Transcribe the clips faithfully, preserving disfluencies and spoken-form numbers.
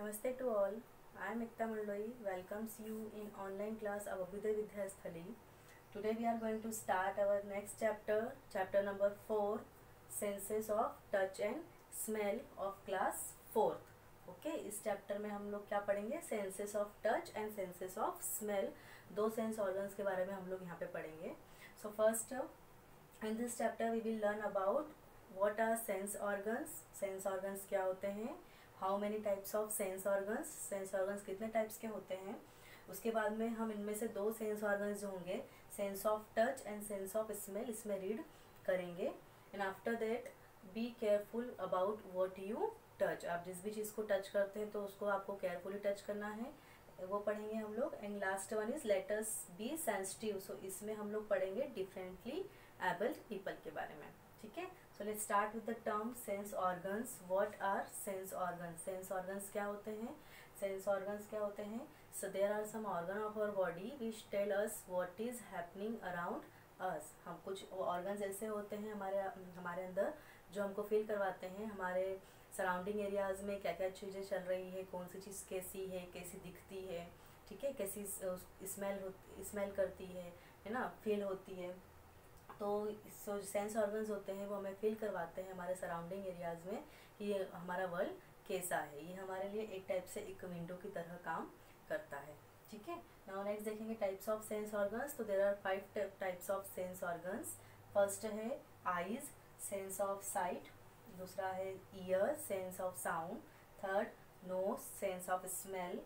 Namaste to all. I am Ekta Mandoi. Welcomes you in online class of Abhyuday Vidyasthali. Today we are going to start our next chapter, chapter number four, senses of touch and smell of class fourth. Okay okay, इस chapter में हम लोग क्या पढ़ेंगे? Senses of touch and senses of smell, दो sense organs के बारे में हम लोग यहाँ पे पढ़ेंगे. So first in this chapter we will learn about what are sense organs. Sense organs क्या होते हैं, how many types of sense organs, sense organs कितने टाइप्स के होते हैं. उसके बाद में हम इनमें से दो सेंस ऑर्गन्स जो होंगे, sense of touch and sense of smell, इसमें रीड करेंगे. And after that be careful about what you touch. आप जिस भी चीज़ को टच करते हैं तो उसको आपको केयरफुली टच करना है, वो पढ़ेंगे हम लोग. And last one is let us be sensitive. So इसमें हम लोग पढ़ेंगे डिफरेंटली एबल्ड पीपल के बारे में. ठीक है, so let's start with the term sense organs. What are sense organs? Sense organs क्या होते हैं? सेंस ऑर्गन्स क्या होते हैं? So there are some organ of our body which tell us what is happening around us. हम कुछ organs ऐसे होते हैं हमारे हमारे अंदर जो हमको फील करवाते हैं हमारे सराउंडिंग एरियाज में क्या क्या चीज़ें चल रही है, कौन सी चीज़ कैसी है, कैसी दिखती है, ठीक है, कैसी स्मेल हो स्मेल करती है है ना, फील होती है. तो जो सेंस ऑर्गन्स होते हैं वो हमें फील करवाते हैं हमारे सराउंडिंग एरियाज में कि ये हमारा वर्ल्ड कैसा है. ये हमारे लिए एक टाइप से एक विंडो की तरह काम करता है. ठीक है, नाउ नेक्स्ट देखेंगे टाइप्स ऑफ सेंस ऑर्गन्स. तो there are five types of sense organs. First है आईज, सेंस ऑफ साइट. दूसरा है ear, sense of sound. Third nose, sense of smell.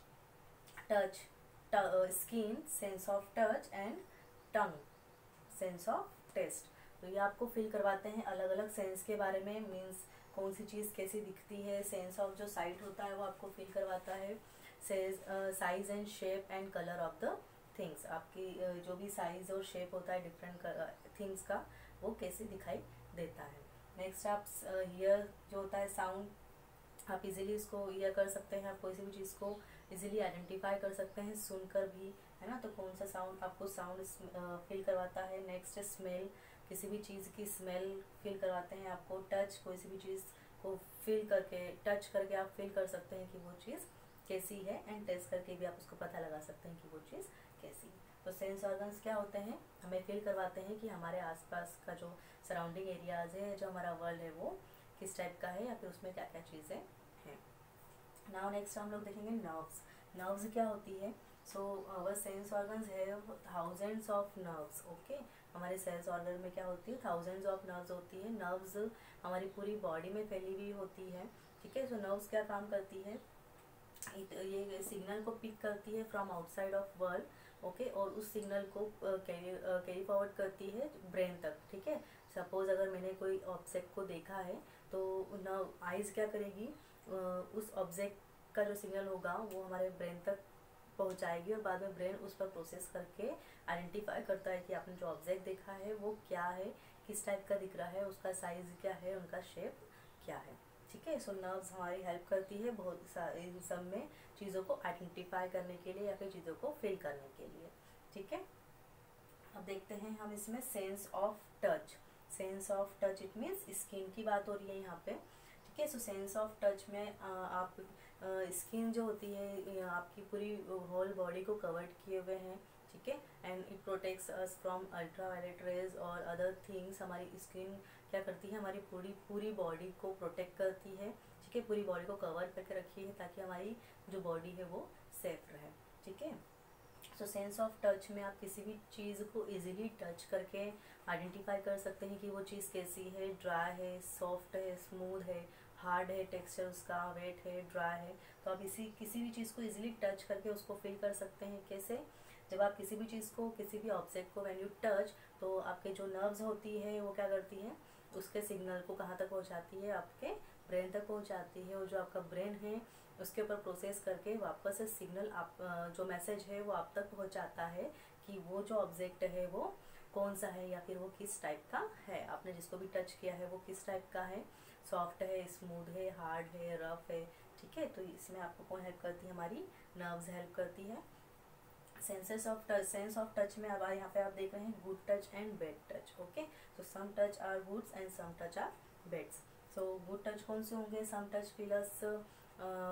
Touch, skin, sense of touch. And tongue, sense of taste. तो ये आपको feel करवाते हैं अलग अलग सेंस के बारे में, मीन्स कौन सी चीज़ कैसी दिखती है. सेंस ऑफ जो साइट होता है वो आपको फील करवाता है size and shape and colour of the things. आपकी uh, जो भी साइज और शेप होता है डिफरेंट थिंग्स uh, का, वो कैसे दिखाई देता है. नेक्स्ट आप ईयर uh, जो होता है साउंड, आप इजीली इसको ईयर कर सकते हैं. आप कोई सी भी चीज़ को इजीली आइडेंटिफाई कर सकते हैं सुनकर भी, है ना. तो कौन सा साउंड आपको साउंड फील करवाता है. नेक्स्ट स्मेल, किसी भी चीज़ की स्मेल फील करवाते हैं आपको. टच, कोई सी भी चीज़ को फील करके, टच करके आप फील कर सकते हैं कि वो चीज़ कैसी है. एंड टेस्ट करके भी आप उसको पता लगा सकते हैं कि वो चीज़ कैसी है. तो सेंस ऑर्गन्स क्या होते हैं, हमें फील करवाते हैं कि हमारे आसपास का जो सराउंडिंग एरियाज है, जो हमारा वर्ल्ड है, वो किस टाइप का है या फिर उसमें क्या क्या चीज़ें हैं. नाउ नेक्स्ट हम लोग देखेंगे नर्व्स. नर्व्स क्या होती है? सो आवर सेंस ऑर्गन्स है थाउजेंड्स ऑफ नर्व्स. ओके, हमारे सेंस ऑर्गन में क्या होती है? थाउजेंड्स ऑफ नर्व्स होती है. नर्व्स हमारी पूरी बॉडी में फैली हुई होती है. ठीक है, सो नर्व्स क्या काम करती है? ये सिग्नल को पिक करती है from outside of world. Okay, और उस सिग्नल को कैरी कैरी फॉरवर्ड करती है ब्रेन तक. ठीक है, सपोज अगर मैंने कोई ऑब्जेक्ट को देखा है तो न आइज़ क्या करेगी, उस ऑब्जेक्ट का जो सिग्नल होगा वो हमारे ब्रेन तक पहुंचाएगी और बाद में ब्रेन उस पर प्रोसेस करके आइडेंटिफाई करता है कि आपने जो ऑब्जेक्ट देखा है वो क्या है, किस टाइप का दिख रहा है, उसका साइज़ क्या है, उनका शेप क्या है. ठीक है, सो नर्व्स हमारी हेल्प करती है बहुत इन सब में चीज़ों को आइडेंटिफाई करने के लिए या फिर चीज़ों को फील करने के लिए. ठीक है, अब देखते हैं हम इसमें sense of touch. Sense of touch it means skin की बात हो रही है यहाँ पे. ठीक है, सो सेंस ऑफ टच में आ, आप स्किन जो होती है आपकी पूरी होल बॉडी को कवर्ड किए हुए हैं. ठीक है, and it protects us from ultra violet rays और अदर थिंग्स. हमारी स्किन क्या करती है, हमारी पूरी पूरी बॉडी को प्रोटेक्ट करती है. ठीक है, पूरी बॉडी को कवर करके रखी है ताकि हमारी जो बॉडी है वो सेफ रहे. ठीक है, सो सेंस ऑफ टच में आप किसी भी चीज़ को इजीली टच करके आइडेंटिफाई कर सकते हैं कि वो चीज़ कैसी है, ड्राई है, सॉफ्ट है, स्मूथ है, हार्ड है, टेक्सचर उसका वेट है, ड्राई है. तो आप इसी किसी भी चीज़ को इजीली टच करके उसको फील कर सकते हैं. कैसे? जब आप किसी भी चीज़ को, किसी भी ऑब्जेक्ट को व्हेन यू टच, तो आपके जो नर्व्स होती है वो क्या करती हैं, उसके सिग्नल को कहाँ तक पहुँचाती है, आपके ब्रेन तक पहुँचाती है. और जो आपका ब्रेन है उसके ऊपर प्रोसेस करके वापस से सिग्नल आप जो मैसेज है वो आप तक पहुँचाता है कि वो जो ऑब्जेक्ट है वो कौन सा है या फिर वो किस टाइप का है. आपने जिसको भी टच किया है वो किस टाइप का है, सॉफ्ट है, स्मूथ है, हार्ड है, रफ है. ठीक है, तो इसमें आपको कौन हेल्प करती है? हमारी नर्व्स हेल्प करती है. Senses of touch. Sense of touch में अब यहाँ पे आप देख रहे हैं good touch and bad touch. Okay, so some touch are goods and some touch are bads. So good touch कौन से होंगे? Some touch feel us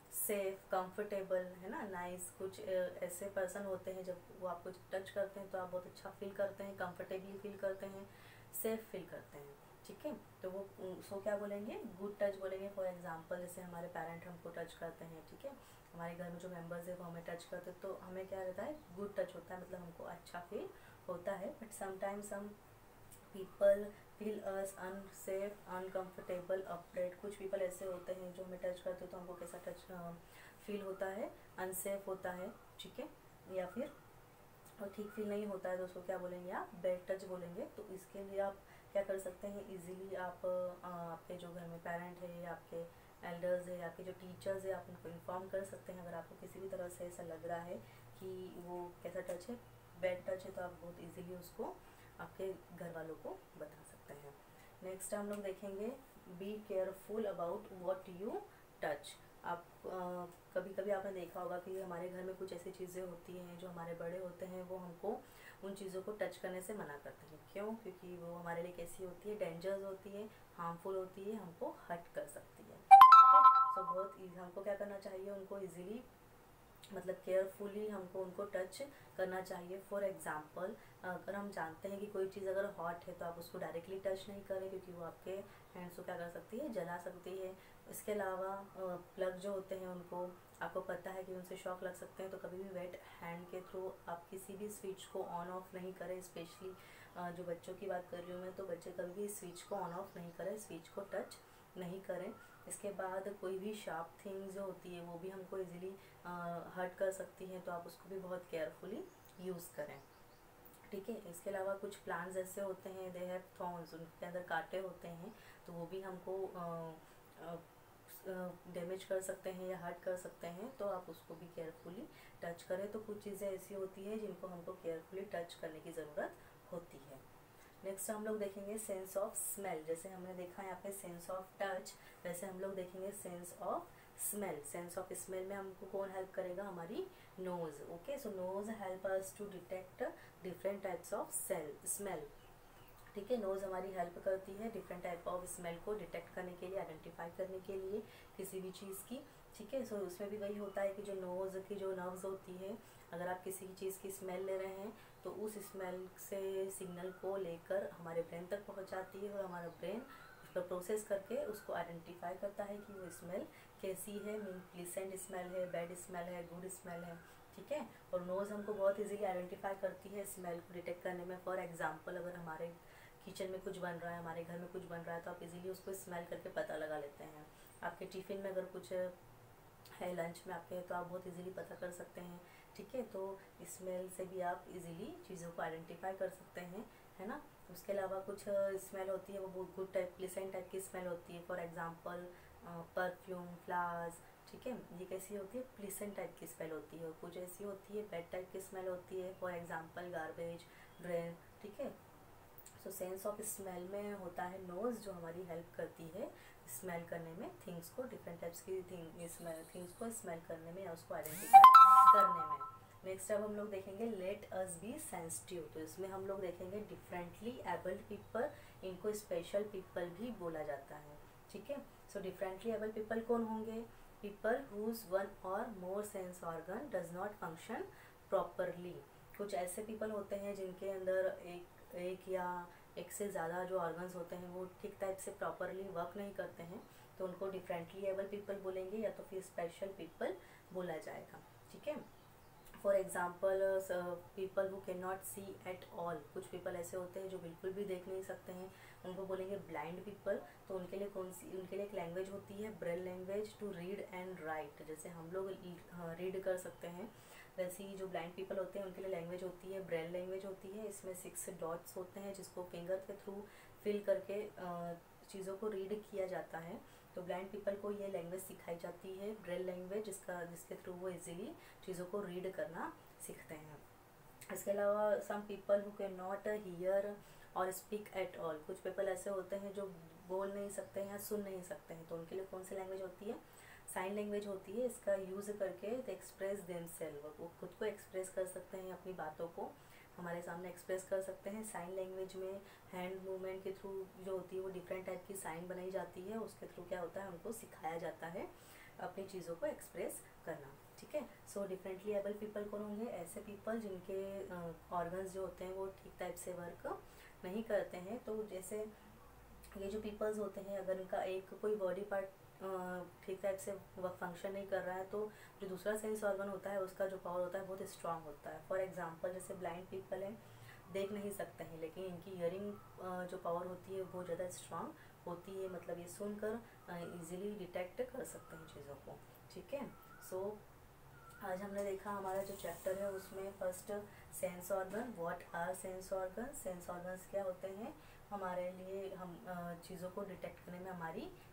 safe, comfortable, है ना, नाइस। कुछ ऐसे पर्सन होते हैं जब वो आपको टच करते हैं तो आप बहुत अच्छा फील करते हैं, कंफर्टेबली फील करते हैं, सेफ फील करते हैं, ठीक है। तो वो उसको क्या बोलेंगे, गुड टच बोलेंगे। फॉर एग्जांपल जैसे हमारे पेरेंट हमको टच करते हैं, ठीक है, हमारे घर में जो मेंबर्स है वो हमें टच करते हैं तो हमें क्या रहता है, गुड टच होता है, मतलब हमको अच्छा फील होता है। बट समटाइम्स हम people feel us unsafe, uncomfortable, update. कुछ पीपल ऐसे होते हैं जो हमें टच करते हैं तो हमको कैसा टच फील होता है, अनसेफ होता है, ठीक है, या फिर और ठीक फील नहीं होता है तो उसको क्या बोलेंगे आप, बैड टच बोलेंगे। तो इसके लिए आप क्या कर सकते हैं, इजीली आप आपके जो घर में पेरेंट है या आपके एल्डर्स है या आपके जो टीचर्स है, आप उनको इन्फॉर्म कर सकते हैं। अगर आपको किसी भी तरह से ऐसा लग रहा है कि वो कैसा टच है, बैड टच है, तो आप बहुत इजीली उसको आपके घर वालों को बता सकते हैं। नेक्स्ट हम लोग देखेंगे, be careful about what you touch. आप आ, कभी कभी आपने देखा होगा कि हमारे घर में कुछ ऐसी चीज़ें होती हैं जो हमारे बड़े होते हैं, वो हमको उन चीज़ों को टच करने से मना करते हैं। क्यों? क्योंकि वो हमारे लिए कैसी होती है, डेंजरस होती है, हार्मफुल होती है, हमको हर्ट कर सकती है, ठीक है। सो बहुत हमको क्या करना चाहिए, उनको इजीली मतलब केयरफुली हमको उनको टच करना चाहिए। फॉर एग्जांपल अगर हम जानते हैं कि कोई चीज़ अगर हॉट है तो आप उसको डायरेक्टली टच नहीं करें, क्योंकि वो आपके हैंड्स को क्या कर सकती है, जला सकती है। इसके अलावा प्लग जो होते हैं उनको आपको पता है कि उनसे शॉक लग सकते हैं, तो कभी भी वेट हैंड के थ्रू आप किसी भी स्विच को ऑन ऑफ नहीं करें। स्पेशली जो बच्चों की बात कर रही हूँ मैं, तो बच्चे कभी भी स्विच को ऑन ऑफ नहीं करें, स्विच को टच नहीं करें। इसके बाद कोई भी शार्प थिंग जो होती है वो भी हमको इजीली हर्ट कर सकती हैं, तो आप उसको भी बहुत केयरफुली यूज़ करें, ठीक है। इसके अलावा कुछ प्लांट्स ऐसे होते हैं, दे हैव थॉर्न्स, उनके अंदर कांटे होते हैं, तो वो भी हमको डैमेज कर सकते हैं या हर्ट कर सकते हैं, तो आप उसको भी केयरफुली टच करें। तो कुछ चीज़ें ऐसी होती हैं जिनको हमको केयरफुली टच करने की ज़रूरत होती है। नेक्स्ट हम लोग देखेंगे सेंस ऑफ स्मेल। जैसे हमने देखा यहाँ पे सेंस ऑफ टच, वैसे हम लोग देखेंगे sense of smell. Sense of smell में हमको कौन हेल्प करेगा, हमारी nose. Okay, so nose help us to detect different types of sell smell, ठीक है। नोज़ हमारी हेल्प करती है डिफरेंट टाइप ऑफ स्मेल को डिटेक्ट करने के लिए, आइडेंटिफाई करने के लिए किसी भी चीज़ की, ठीक है। सो उसमें भी वही होता है कि जो नोज़ की जो नर्व्स होती है, अगर आप किसी चीज़ की स्मेल ले रहे हैं तो उस स्मेल से सिग्नल को लेकर हमारे ब्रेन तक पहुंचाती है, और हमारा ब्रेन उस पर प्रोसेस करके उसको आइडेंटिफाई करता है कि वो स्मेल कैसी है, मीन प्लीसेंट स्मेल है, बैड स्मेल है, गुड स्मेल है, ठीक है। और नोज़ हमको बहुत इजीली आइडेंटिफाई करती है स्मेल को डिटेक्ट करने में। फॉर एग्जांपल अगर हमारे किचन में कुछ बन रहा है, हमारे घर में कुछ बन रहा है, तो आप इजीली उसको स्मेल करके पता लगा लेते हैं। आपके टिफ़िन में अगर कुछ है लंच में आपके, तो आप बहुत इजीली पता कर सकते हैं, ठीक है। तो स्मेल से भी आप इजीली चीज़ों को आइडेंटिफाई कर सकते हैं, है ना। उसके अलावा कुछ स्मेल होती है वो बहुत गुड टाइप, प्लीसेंट टाइप की स्मेल होती है। फॉर एग्जांपल परफ्यूम, फ्लावर्स, ठीक है, ये कैसी होती है, प्लीसेंट टाइप की स्मेल होती है। कुछ ऐसी होती है बैड टाइप की स्मेल होती है, फॉर एग्जांपल गार्बेज, ड्रेन, ठीक है। सो सेंस ऑफ स्मेल में होता है नोज़, जो हमारी हेल्प करती है स्मेल करने में, थिंग्स को, डिफरेंट टाइप्स की थिंग स्मेल थिंग्स को स्मेल करने में या उसको आइडेंटिफाई करने में। नेक्स्ट अब हम लोग देखेंगे लेट अस बी सेंसिटिव। तो इसमें हम लोग देखेंगे डिफरेंटली एबल्ड पीपल, इनको स्पेशल पीपल भी बोला जाता है, ठीक है। सो डिफरेंटली एबल्ड पीपल कौन होंगे, people whose one or more sense organ does not function properly. कुछ ऐसे पीपल होते हैं जिनके अंदर एक एक या एक से ज़्यादा जो ऑर्गन्स होते हैं वो ठीक टाइप से प्रॉपरली वर्क नहीं करते हैं, तो उनको डिफरेंटली एबल पीपल बोलेंगे या तो फिर स्पेशल पीपल बोला जाएगा, ठीक है। For example people who can not see at all. कुछ पीपल ऐसे होते हैं जो बिल्कुल भी देख नहीं सकते हैं, उनको बोलेंगे ब्लाइंड पीपल। तो उनके लिए कौन सी, उनके लिए एक लैंग्वेज होती है Braille language, to read and write. जैसे हम लोग रीड कर सकते हैं, वैसे ही जो ब्लाइंड पीपल होते हैं उनके लिए लैंग्वेज होती है ब्रेल लैंग्वेज होती है। इसमें सिक्स डॉट्स होते हैं जिसको फिंगर के थ्रू फिल करके चीज़ों को रीड किया जाता है। तो ब्लाइंड पीपल को ये लैंग्वेज सिखाई जाती है ब्रेल लैंग्वेज, जिसका जिसके थ्रू वो इजीली चीज़ों को रीड करना सीखते हैं। इसके अलावा some people who can not hear or speak at all. कुछ पीपल ऐसे होते हैं जो बोल नहीं सकते हैं या सुन नहीं सकते हैं, तो उनके लिए कौन सी लैंग्वेज होती है, साइन लैंग्वेज होती है। इसका यूज़ करके दे एक्सप्रेस देमसेल्फ, वो खुद को एक्सप्रेस कर सकते हैं, अपनी बातों को हमारे सामने एक्सप्रेस कर सकते हैं। साइन लैंग्वेज में हैंड मूवमेंट के थ्रू जो होती है वो डिफरेंट टाइप की साइन बनाई जाती है, उसके थ्रू क्या होता है उनको सिखाया जाता है अपनी चीज़ों को एक्सप्रेस करना, ठीक है। सो डिफरेंटली एबल पीपल कौन होंगे? ऐसे पीपल जिनके ऑर्गन्स जो होते हैं वो ठीक टाइप से वर्क नहीं करते हैं। तो जैसे ये जो पीपल्स होते हैं, अगर उनका एक कोई बॉडी पार्ट ठीक टाइप से वर्क फंक्शन नहीं कर रहा है तो जो दूसरा सेंस ऑर्गन होता है उसका जो पावर होता है बहुत स्ट्रांग होता है। फॉर एग्जांपल जैसे ब्लाइंड पीपल हैं, देख नहीं सकते हैं, लेकिन इनकी हियरिंग जो पावर होती है वो ज़्यादा स्ट्रांग होती है, मतलब ये सुनकर इजीली डिटेक्ट कर सकते हैं चीज़ों को, ठीक है। सो आज हमने देखा हमारा जो चैप्टर है उसमें first sense organ, what are sense organ. Sense organs क्या होते हैं? हमारे लिए हम चीज़ों को डिटेक्ट करने में हमारी